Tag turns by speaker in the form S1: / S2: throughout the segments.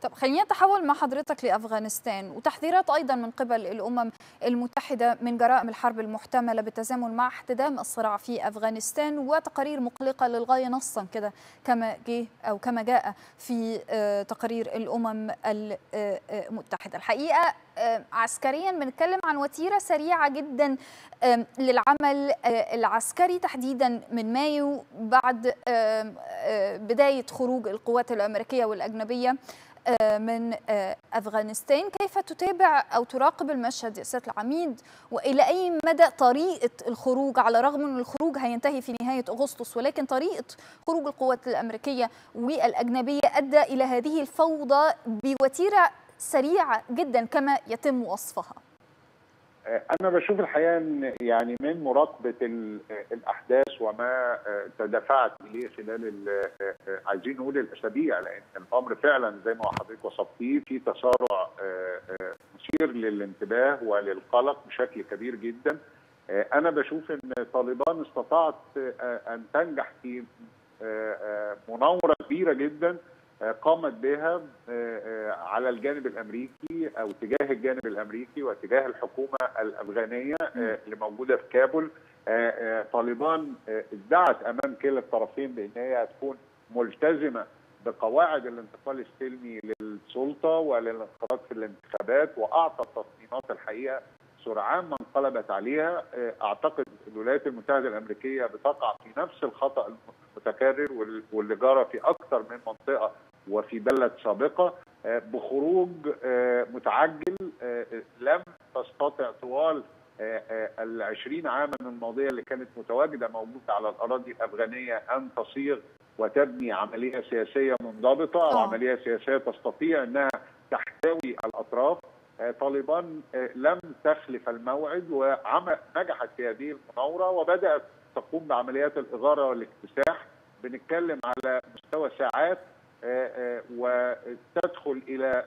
S1: طب خلينا نتحول مع حضرتك لأفغانستان وتحذيرات أيضا من قبل الأمم المتحدة من جرائم الحرب المحتملة بالتزامن مع احتدام الصراع في أفغانستان، وتقارير مقلقة للغاية نصا كده كما جاء في تقارير الأمم المتحدة. الحقيقة عسكريا بنتكلم عن وتيرة سريعة جدا للعمل العسكري تحديدا من مايو بعد بداية خروج القوات الأمريكية والأجنبية من أفغانستان. كيف تتابع أو تراقب المشهد يا سيادة العميد، وإلى أي مدى طريقة الخروج، على الرغم من الخروج هينتهي في نهاية أغسطس، ولكن طريقة خروج القوات الأمريكية والأجنبية أدى إلى هذه الفوضى بوتيرة سريعة جدا كما يتم وصفها؟
S2: أنا بشوف الحقيقة إن يعني من مراقبة الأحداث وما تدفعت إليه خلال عايزين نقول الأسابيع، لأن الأمر فعلا زي ما حضرتك وصفتيه في تسارع مثير للانتباه وللقلق بشكل كبير جدا. أنا بشوف إن طالبان استطاعت أن تنجح في مناورة كبيرة جدا قامت بها على الجانب الامريكي او تجاه الجانب الامريكي وتجاه الحكومه الافغانيه اللي موجوده في كابول. طالبان ادعت امام كلا الطرفين بان هي هتكون ملتزمه بقواعد الانتقال السلمي للسلطه وللانخراط في الانتخابات، واعطت تصميمات الحقيقه سرعان ما انقلبت عليها. اعتقد الولايات المتحده الامريكيه بتقع في نفس الخطا المتكرر واللي جرى في اكثر من منطقه وفي بلد سابقه بخروج متعجل. لم تستطع طوال ال20 عاما الماضيه اللي كانت متواجده موجوده على الاراضي الافغانيه ان تصيغ وتبني عمليه سياسيه منضبطه او عمليه سياسيه تستطيع انها تحتوي الاطراف. طالبان لم تخلف الموعد ونجحت في هذه المناوره وبدات تقوم بعمليات الاغاره والاكتساح. بنتكلم على مستوى ساعات وتدخل الى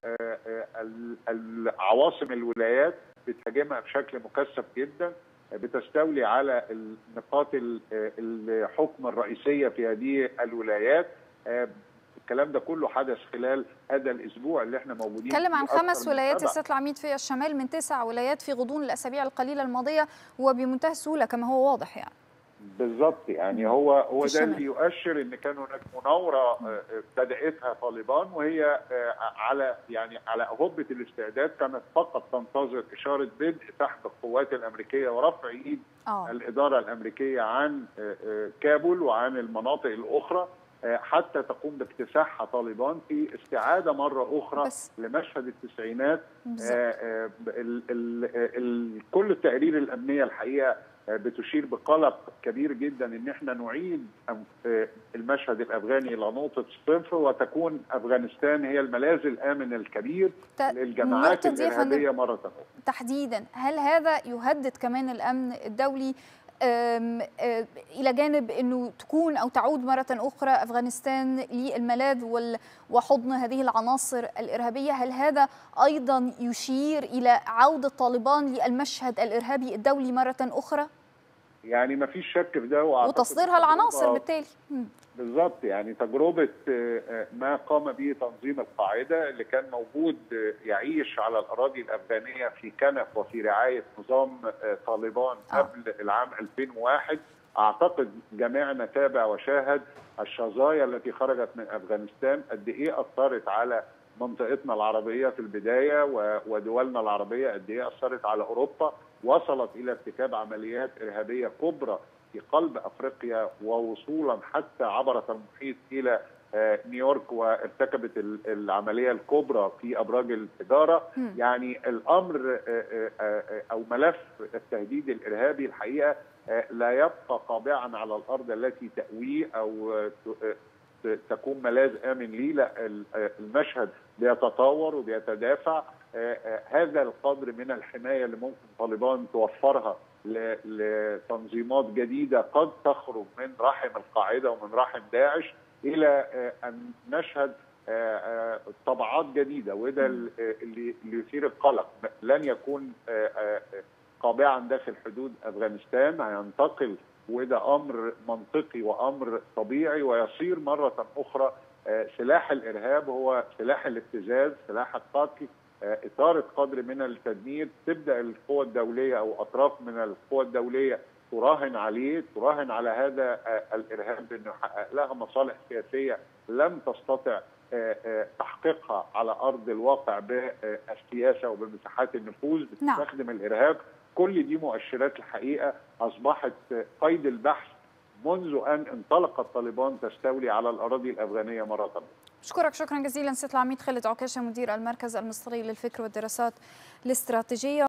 S2: العواصم الولايات بتهاجمها بشكل مكثف جدا، بتستولي على النقاط الحكم الرئيسيه في هذه الولايات. الكلام ده كله حدث خلال هذا الاسبوع اللي احنا موجودين فيه.
S1: نتكلم عن 5 ولايات يا سيادة العميد في الشمال من 9 ولايات في غضون الاسابيع القليله الماضيه، وبمنتهى السهوله كما هو واضح يعني.
S2: بالظبط، يعني هو ده اللي يؤشر ان كان هناك مناوره ابتدأتها طالبان، وهي على هبه الاستعداد كانت فقط تنتظر اشاره بدء سحب القوات الامريكيه ورفع ايد الاداره الامريكيه عن كابول وعن المناطق الاخرى حتى تقوم باكتساحها طالبان في استعاده مره اخرى لمشهد التسعينات. كل التقارير الامنيه الحقيقه بتشير بقلق كبير جدا ان احنا نعيد المشهد الافغاني الى نقطه الصفر، وتكون افغانستان هي الملاذ الامن الكبير للجماعات الارهابيه مره اخرى.
S1: تحديدا هل هذا يهدد كمان الامن الدولي الى جانب انه تكون او تعود مره اخرى افغانستان للملاذ وحضن هذه العناصر الارهابيه؟ هل هذا ايضا يشير الى عوده طالبان للمشهد الارهابي الدولي مره اخرى؟
S2: يعني ما فيش شك في ده،
S1: وتصديرها العناصر بالتالي.
S2: بالظبط، يعني تجربه ما قام به تنظيم القاعده اللي كان موجود يعيش على الاراضي الافغانيه في كنف وفي رعايه نظام طالبان قبل العام 2001. اعتقد جميعنا تابع وشاهد الشظايا التي خرجت من افغانستان قد ايه اثرت على منطقتنا العربيه في البدايه ودولنا العربيه، قد ايه اثرت على اوروبا، وصلت الى ارتكاب عمليات ارهابيه كبرى في قلب افريقيا ووصولا حتى عبرت المحيط الى نيويورك وارتكبت العمليه الكبرى في ابراج التجاره. يعني الامر او ملف التهديد الارهابي الحقيقه لا يبقى قابعا على الارض التي تأويه او تكون ملاذ امن ليه، لا المشهد بيتطور وبيتدافع. هذا القدر من الحمايه اللي ممكن طالبان توفرها لتنظيمات جديده قد تخرج من رحم القاعده ومن رحم داعش الى ان نشهد طبعات جديده، وده اللي يثير القلق. لن يكون قابعا داخل حدود افغانستان، هينتقل وده امر منطقي وامر طبيعي، ويصير مره اخرى سلاح الارهاب هو سلاح الابتزاز، سلاح القتل، اثاره قدر من التدمير. تبدا القوى الدوليه او اطراف من القوى الدوليه تراهن عليه، تراهن على هذا الارهاب انه يحقق لها مصالح سياسيه لم تستطع تحقيقها على ارض الواقع بالسياسه وبمساحات النفوذ، بتستخدم الارهاب. كل دي مؤشرات الحقيقه اصبحت قيد البحث منذ ان انطلق الطالبان تستولي على الاراضي الافغانيه مره اخرى.
S1: أشكرك شكرا جزيلا سيادة العميد خالد عكاشة، مدير المركز المصري للفكر والدراسات الاستراتيجية.